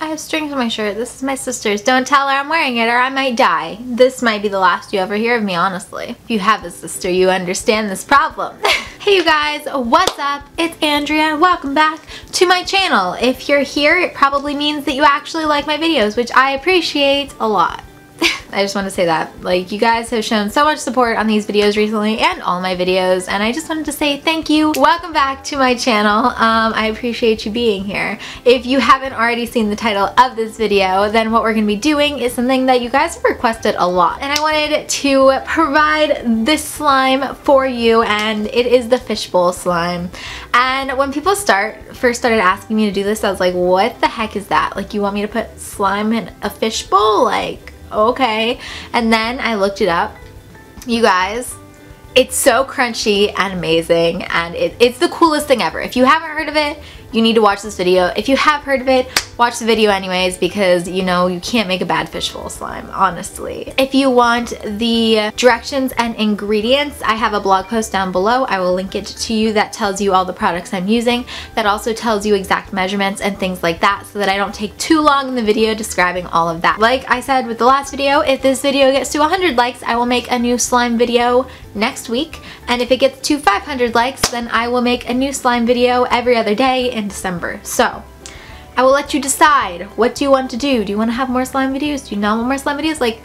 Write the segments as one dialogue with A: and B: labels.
A: have strings on my shirt. This is my sister's. Don't tell her I'm wearing it or I might die. This might be the last you ever hear of me, honestly. If you have a sister, you understand this problem. Hey you guys, what's up? It's Andrea. Welcome back to my channel. If you're here, it probably means that you actually like my videos, which I appreciate a lot. I just want to say that. Like, you guys have shown so much support on these videos recently and all my videos, and I just wanted to say thank you. Welcome back to my channel. I appreciate you being here. If you haven't already seen the title of this video, then what we're going to be doing is something that you guys have requested a lot, and I wanted to provide this slime for you, and it is the fishbowl slime. And when people first started asking me to do this, I was like, what the heck is that? Like, you want me to put slime in a fishbowl? Like, okay. And then I looked it up. You guys, it's so crunchy and amazing, and it's the coolest thing ever. If you haven't heard of it, you need to watch this video. If you have heard of it, watch the video anyways, because you know you can't make a bad fishbowl slime, honestly. If you want the directions and ingredients, I have a blog post down below. I will link it to you that tells you all the products I'm using. That also tells you exact measurements and things like that, so that I don't take too long in the video describing all of that. Like I said with the last video, if this video gets to 100 likes, I will make a new slime video next week. And if it gets to 500 likes, then I will make a new slime video every other day in December. So I will let you decide. What do you want to do? Do you want to have more slime videos? Do you not want more slime videos? Like,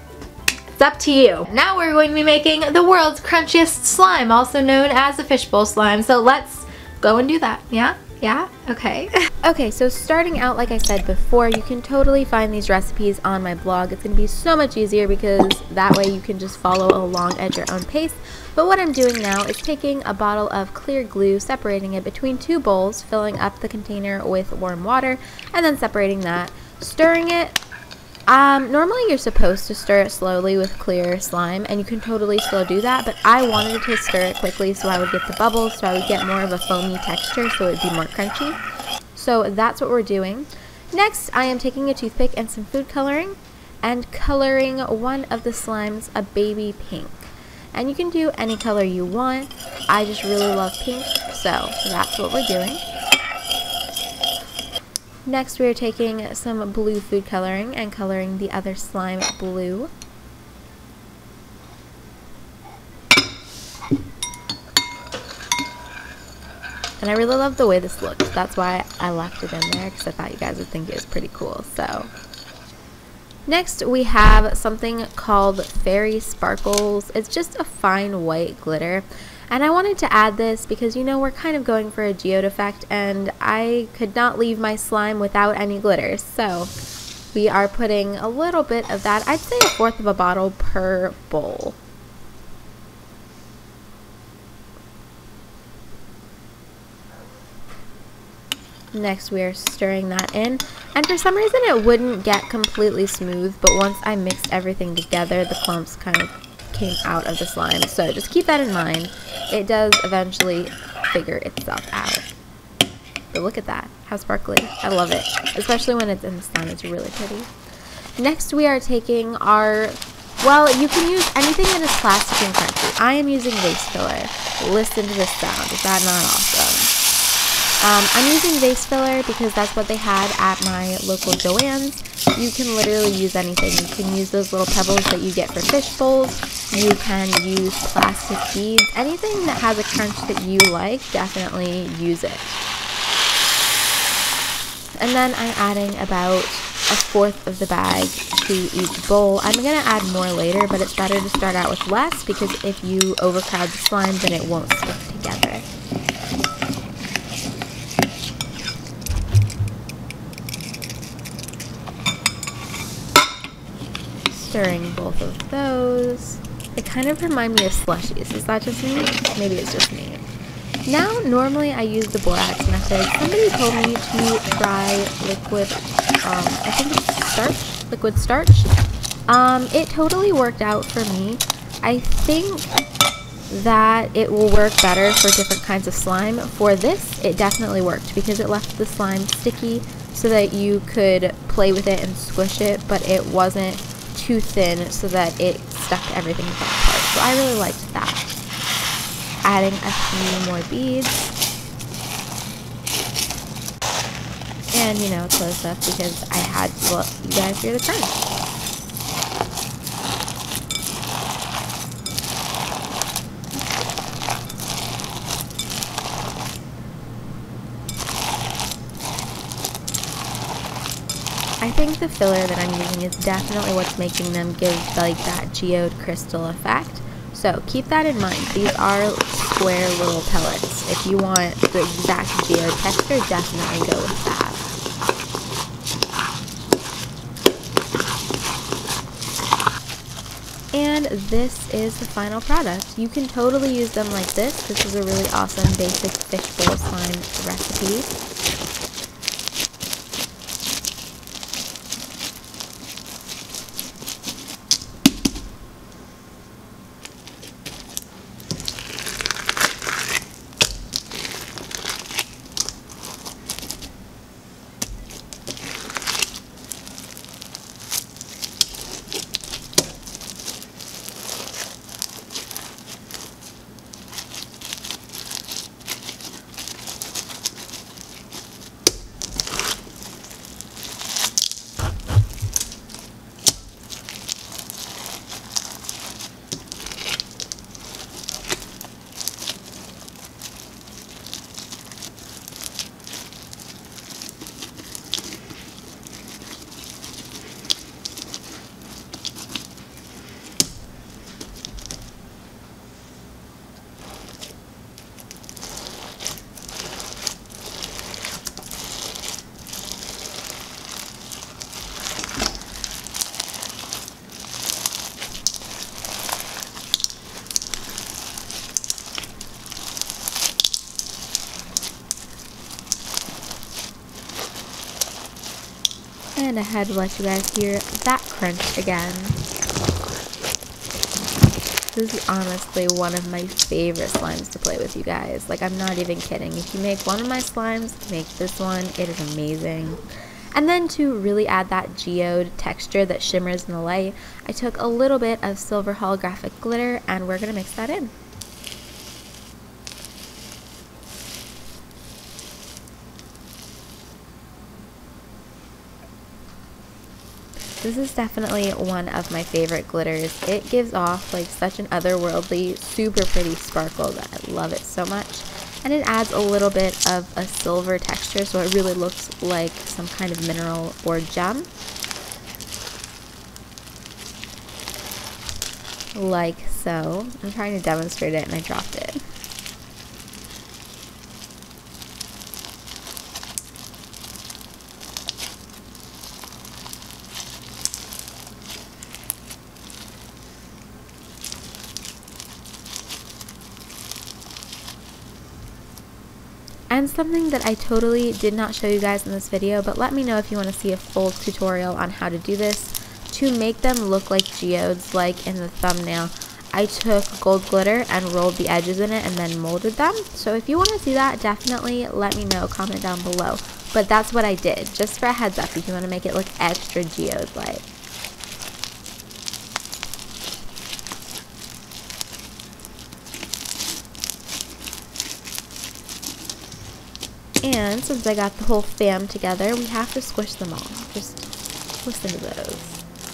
A: it's up to you. Now we're going to be making the world's crunchiest slime, also known as the fishbowl slime. So let's go and do that. Yeah? Yeah? Okay. Okay, so starting out, like I said before, you can totally find these recipes on my blog. It's going to be so much easier because that way you can just follow along at your own pace. But what I'm doing now is taking a bottle of clear glue, separating it between two bowls, filling up the container with warm water, and then separating that, stirring it. Normally you're supposed to stir it slowly with clear slime, and you can totally still do that, but I wanted to stir it quickly so I would get the bubbles, so I would get more of a foamy texture, so it would be more crunchy. So that's what we're doing. Next, I am taking a toothpick and some food coloring, and coloring one of the slimes a baby pink. And you can do any color you want. I just really love pink, so that's what we're doing. Next, we are taking some blue food coloring and coloring the other slime blue. And I really love the way this looks. That's why I left it in there, because I thought you guys would think it was pretty cool. So next, we have something called Fairy Sparkles. It's just a fine white glitter. And I wanted to add this because, you know, we're kind of going for a geode effect, and I could not leave my slime without any glitter. So we are putting a little bit of that. I'd say 1/4 of a bottle per bowl. Next, we are stirring that in, and for some reason it wouldn't get completely smooth, but once I mixed everything together, the clumps kind of came out of the slime. So just keep that in mind. It does eventually figure itself out. But look at that, how sparkly. I love it, especially when it's in the sun. It's really pretty. Next, we are taking our, well, you can use anything that is plastic and crunchy. I am using vase filler. Listen to this sound. Is that not awesome? I'm using vase filler because that's what they had at my local Joann's. You can literally use anything. You can use those little pebbles that you get for fish bowls. You can use plastic beads. Anything that has a crunch that you like, definitely use it. And then I'm adding about 1/4 of the bag to each bowl. I'm going to add more later, but it's better to start out with less, because if you overcrowd the slime, then it won't stick together. Stirring both of those. They kind of remind me of slushies. Is that just me? Maybe it's just me. Now, normally I use the borax method. Somebody told me to try liquid, I think it's starch? Liquid starch. It totally worked out for me. I think that it will work better for different kinds of slime. For this, it definitely worked because it left the slime sticky so that you could play with it and squish it, but it wasn't too thin so that it stuck to everything that part. So I really liked that. Adding a few more beads. And, you know, close up because I had to let you guys hear the crunch. I think the filler that I'm using is definitely what's making them give like that geode crystal effect. So keep that in mind. These are square little pellets. If you want the exact geode texture, definitely go with that. And this is the final product. You can totally use them like this. This is a really awesome basic fishbowl slime recipe. And I had to let you guys hear that crunch again. This is honestly one of my favorite slimes to play with, you guys. Like, I'm not even kidding. If you make one of my slimes, make this one. It is amazing. And then to really add that geode texture that shimmers in the light, I took a little bit of silver holographic glitter and we're going to mix that in. This is definitely one of my favorite glitters. It gives off like such an otherworldly, super pretty sparkle that I love it so much. And it adds a little bit of a silver texture, so it really looks like some kind of mineral or gem. Like so. I'm trying to demonstrate it and I dropped it. And something that I totally did not show you guys in this video, but let me know if you want to see a full tutorial on how to do this. To make them look like geodes, like in the thumbnail, I took gold glitter and rolled the edges in it and then molded them. So if you want to see that, definitely let me know, comment down below. But that's what I did, just for a heads up if you want to make it look extra geode-like. And since I got the whole fam together, we have to squish them all. Just listen to those.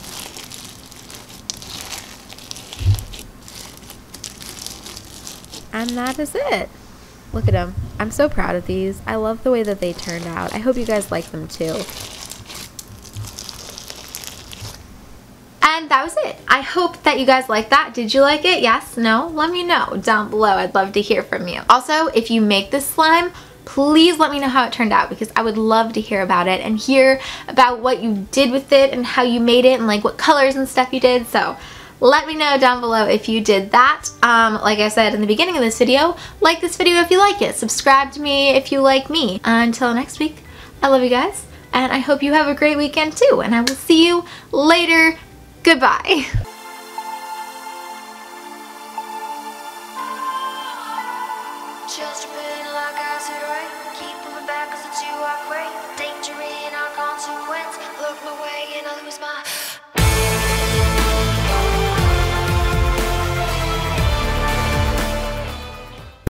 A: And that is it. Look at them. I'm so proud of these. I love the way that they turned out. I hope you guys like them too. And that was it. I hope that you guys liked that. Did you like it? Yes? No? Let me know down below. I'd love to hear from you. Also, if you make this slime, please let me know how it turned out because I would love to hear about it and hear about what you did with it and how you made it and like what colors and stuff you did. So let me know down below if you did that. Like I said in the beginning of this video, like this video if you like it. Subscribe to me if you like me. Until next week, I love you guys and I hope you have a great weekend too. And I will see you later. Goodbye.